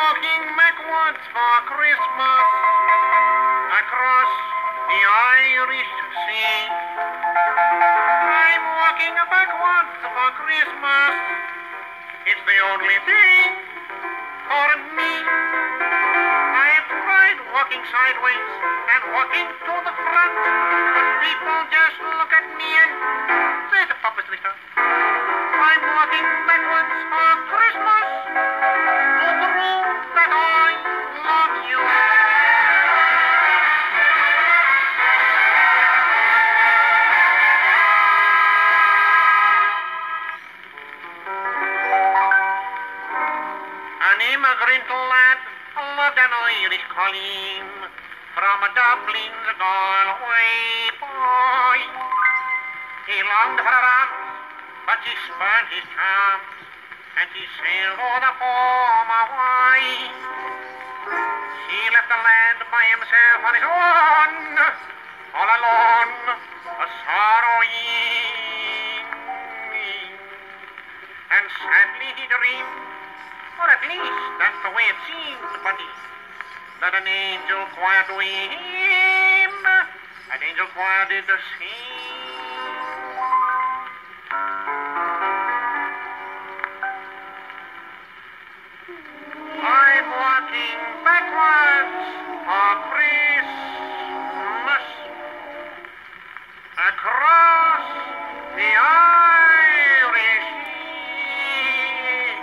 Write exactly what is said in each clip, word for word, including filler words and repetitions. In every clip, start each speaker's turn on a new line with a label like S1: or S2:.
S1: walking backwards for Christmas across the Irish Sea. I'm walking backwards for Christmas. It's the only thing for me. I have tried walking sideways and walking to the front, but people just look at me and say the Papa Slicker. I'm walking backwards for Christmas to prove that I love you. An immigrant lad loved an Irish colleen from Dublin's Galway boy. He longed for her arms, but she spurned his charms, and he sailed o'er the foam away. She left the land by himself on his own, all alone, a sorrowing. And sadly he dreamed, or at least that's the way it seemed, buddy, that an angel choir to him, an angel choir did the same. I'm walking backwards for Christmas across the Irish Sea.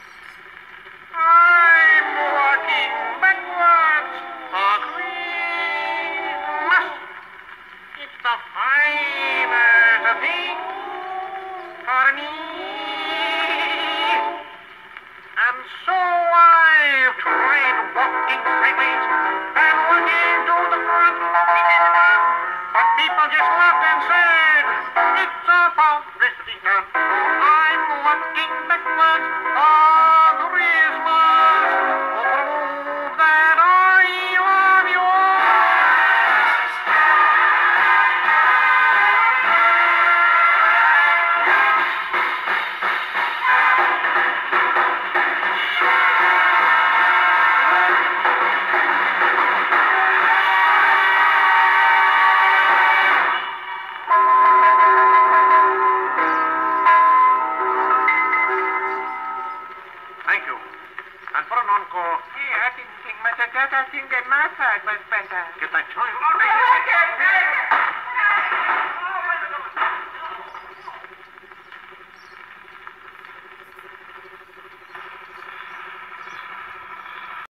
S1: I'm walking backwards for Christmas. It's the finest thing for me. And so I've tried walking sideways and walking to the front. But people just laughed and said, it's a publicity stunt. I'm walking backwards for Christmas to prove that I love you. Thank you. And for an encore,
S2: Yeah, I didn't think much of that. I think that my side was better.
S1: get that time.